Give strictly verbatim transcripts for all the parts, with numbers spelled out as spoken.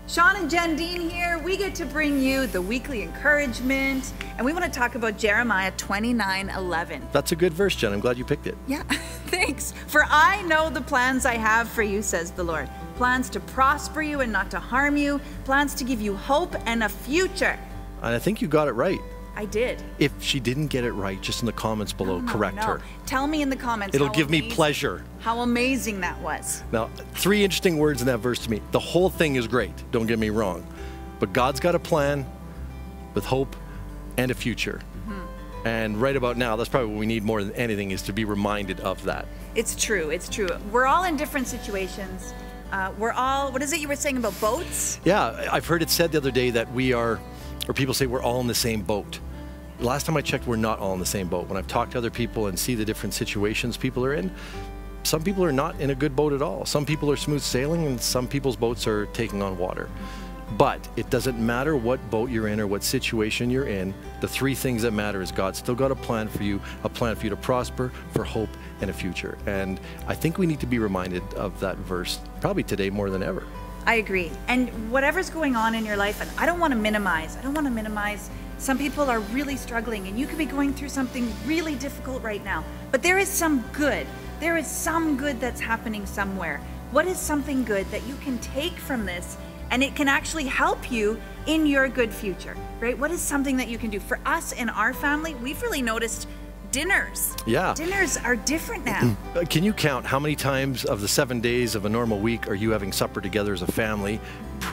Sean and Jenn Dean here. We get to bring you the weekly encouragement, and we want to talk about Jeremiah twenty-nine eleven. That's a good verse, Jen. I'm glad you picked it. Yeah, thanks. For I know the plans I have for you, says the Lord. Plans to prosper you and not to harm you. Plans to give you hope and a future. And I think you got it right. I did. If she didn't get it right, just in the comments below, no, no, correct no. her. Tell me in the comments. It'll how give amazing, me pleasure. How amazing that was. Now, three interesting words in that verse to me. The whole thing is great, don't get me wrong. But God's got a plan with hope and a future. Mm-hmm. And right about now, that's probably what we need more than anything, is to be reminded of that. It's true, it's true. We're all in different situations. Uh, we're all, what is it you were saying about boats? Yeah, I've heard it said the other day that we are, or people say we're all in the same boat. Last time I checked, we're not all in the same boat. When I've talked to other people and see the different situations people are in, some people are not in a good boat at all. Some people are smooth sailing and some people's boats are taking on water. But it doesn't matter what boat you're in or what situation you're in. The three things that matter is God's still got a plan for you, a plan for you to prosper, for hope, and a future. And I think we need to be reminded of that verse probably today more than ever. I agree. And whatever's going on in your life, and I don't want to minimize, I don't want to minimize. Some people are really struggling, and you could be going through something really difficult right now. But there is some good. There is some good that's happening somewhere. What is something good that you can take from this, and it can actually help you in your good future, right? What is something that you can do? For us in our family, we've really noticed dinners. Yeah. Dinners are different now. Can you count how many times of the seven days of a normal week are you having supper together as a family,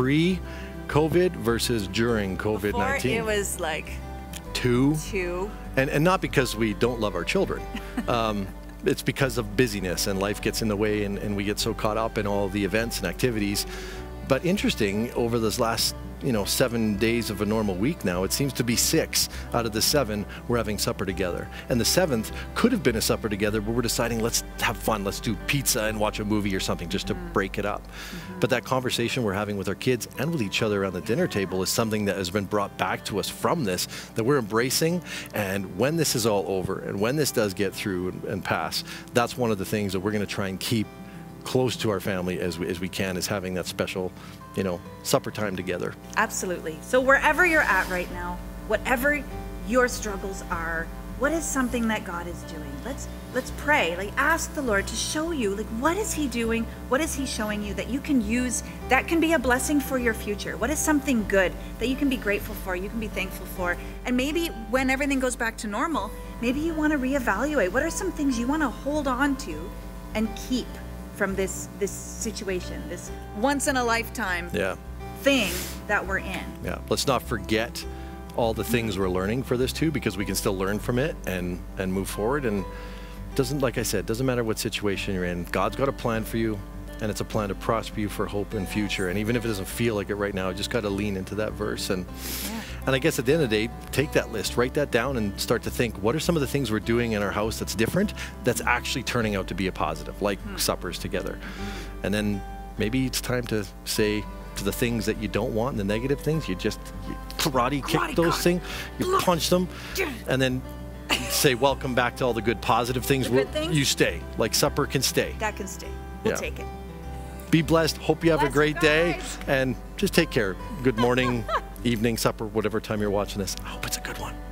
pre-COVID versus during COVID nineteen? Before, it was like two. Two. And, and not because we don't love our children. Um, it's because of busyness and life gets in the way, and, and we get so caught up in all the events and activities. But interesting, over this last, you know, seven days of a normal week now, it seems to be six out of the seven we're having supper together. And the seventh could have been a supper together, but we're deciding let's have fun, let's do pizza and watch a movie or something just to mm. break it up. Mm-hmm. But that conversation we're having with our kids and with each other around the dinner table is something that has been brought back to us from this, that we're embracing. And when this is all over, and when this does get through and, and pass, that's one of the things that we're going to try and keep close to our family as we, as we can, is having that special, you know, supper time together. Absolutely. So wherever you're at right now, whatever your struggles are, what is something that God is doing? Let's let's pray. Like, ask the Lord to show you, like, what is He doing? What is He showing you that you can use, that can be a blessing for your future? What is something good that you can be grateful for, you can be thankful for? And maybe when everything goes back to normal, maybe you want to reevaluate. What are some things you want to hold on to and keep from this this situation, this once in a lifetime yeah. thing that we're in? Yeah, let's not forget all the things we're learning for this too, because we can still learn from it and and move forward. And doesn't, like I said, doesn't matter what situation you're in, God's got a plan for you, and it's a plan to prosper you for hope and future. And even if it doesn't feel like it right now, just got to lean into that verse. And yeah. and I guess at the end of the day, take that list, write that down, and start to think, what are some of the things we're doing in our house that's different, that's actually turning out to be a positive, like mm-hmm. suppers together. Mm-hmm. And then maybe it's time to say to the things that you don't want, and the negative things, you just you karate, karate kick those God. things, you punch them, and then say, welcome back to all the good positive things. The good things? You stay. Like supper can stay. That can stay. We'll yeah. take it. Be blessed. Hope you have Bless a great you day, and just take care. Good morning, evening, supper, whatever time you're watching this. I hope it's a good one.